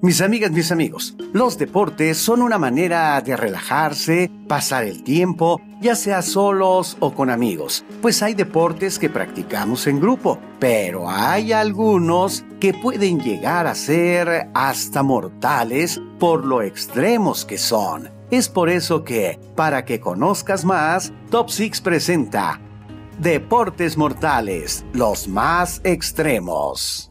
Mis amigas, mis amigos, los deportes son una manera de relajarse, pasar el tiempo, ya sea solos o con amigos, pues hay deportes que practicamos en grupo, pero hay algunos que pueden llegar a ser hasta mortales por lo extremos que son. Es por eso que, para que conozcas más, Top 6 presenta Deportes mortales, los más extremos.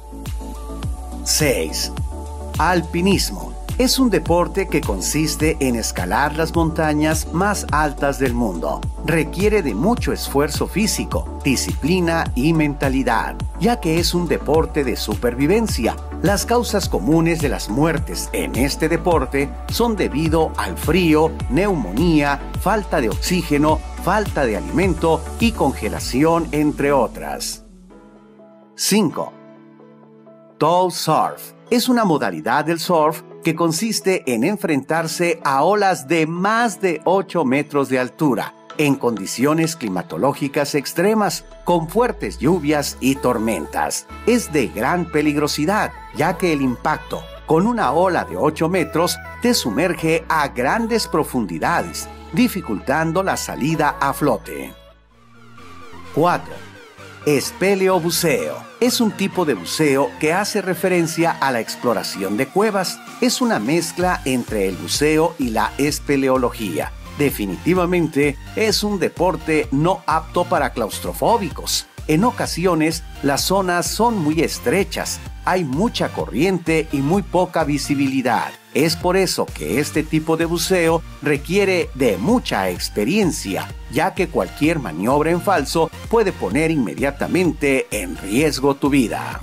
6. Alpinismo. Es un deporte que consiste en escalar las montañas más altas del mundo. Requiere de mucho esfuerzo físico, disciplina y mentalidad, ya que es un deporte de supervivencia. Las causas comunes de las muertes en este deporte son debido al frío, neumonía, falta de oxígeno, falta de alimento y congelación, entre otras. 5. Tow surf. Es una modalidad del surf que consiste en enfrentarse a olas de más de 8 metros de altura, en condiciones climatológicas extremas, con fuertes lluvias y tormentas. Es de gran peligrosidad, ya que el impacto con una ola de 8 metros te sumerge a grandes profundidades, dificultando la salida a flote. 4. Espeleobuceo. Es un tipo de buceo que hace referencia a la exploración de cuevas. Es una mezcla entre el buceo y la espeleología. Definitivamente es un deporte no apto para claustrofóbicos. En ocasiones, las zonas son muy estrechas, hay mucha corriente y muy poca visibilidad. Es por eso que este tipo de buceo requiere de mucha experiencia, ya que cualquier maniobra en falso puede poner inmediatamente en riesgo tu vida.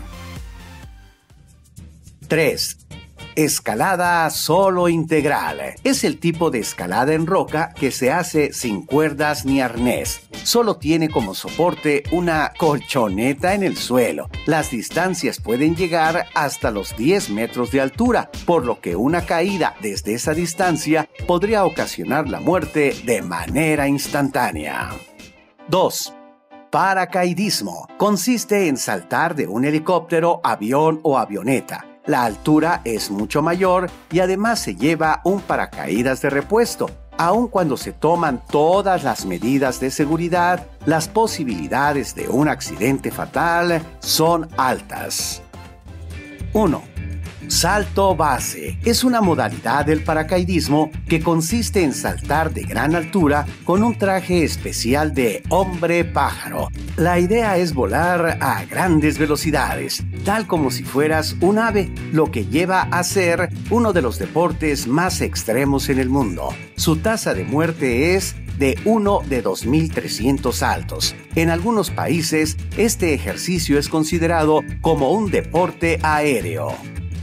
3. Escalada solo integral. Es el tipo de escalada en roca que se hace sin cuerdas ni arnés. Solo tiene como soporte una colchoneta en el suelo. Las distancias pueden llegar hasta los 10 metros de altura, por lo que una caída desde esa distancia podría ocasionar la muerte de manera instantánea. 2. Paracaidismo. Consiste en saltar de un helicóptero, avión o avioneta. La altura es mucho mayor y además se lleva un paracaídas de repuesto. Aun cuando se toman todas las medidas de seguridad, las posibilidades de un accidente fatal son altas. 1. Salto base. Es una modalidad del paracaidismo que consiste en saltar de gran altura con un traje especial de hombre pájaro. La idea es volar a grandes velocidades, tal como si fueras un ave, lo que lleva a ser uno de los deportes más extremos en el mundo. Su tasa de muerte es de 1 de 2.300 saltos. En algunos países, este ejercicio es considerado como un deporte aéreo.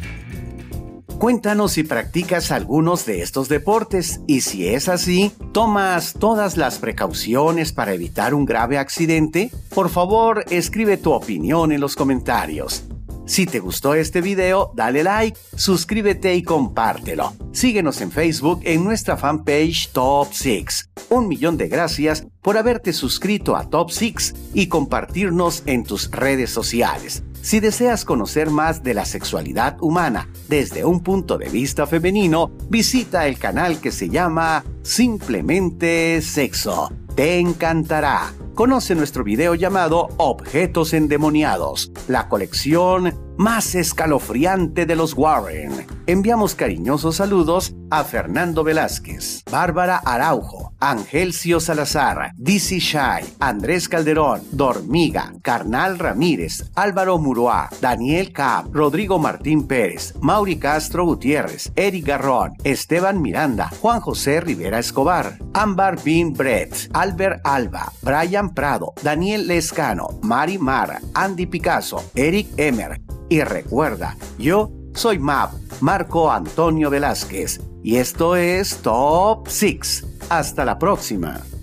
Cuéntanos si practicas algunos de estos deportes y si es así, ¿tomas todas las precauciones para evitar un grave accidente? Por favor, escribe tu opinión en los comentarios. Si te gustó este video, dale like, suscríbete y compártelo. Síguenos en Facebook en nuestra fanpage Top 6. 1.000.000 de gracias por haberte suscrito a Top 6 y compartirnos en tus redes sociales. Si deseas conocer más de la sexualidad humana desde un punto de vista femenino, visita el canal que se llama Simplemente Sexo. Te encantará. Conoce nuestro video llamado Objetos Endemoniados, la colección más escalofriante de los Warren. Enviamos cariñosos saludos a Fernando Velázquez, Bárbara Araujo, Angelcio Salazar, DC Shy, Andrés Calderón, Dormiga, Carnal Ramírez, Álvaro Muroa, Daniel Cap, Rodrigo Martín Pérez, Mauri Castro Gutiérrez, Eric Garrón, Esteban Miranda, Juan José Rivera Escobar, Ámbar Bin Brett, Albert Alba, Brian Prado, Daniel Lescano, Mari Mara, Andy Picasso, Eric Emer. Y recuerda, yo soy Marco Antonio Velázquez, y esto es Top 6. Hasta la próxima.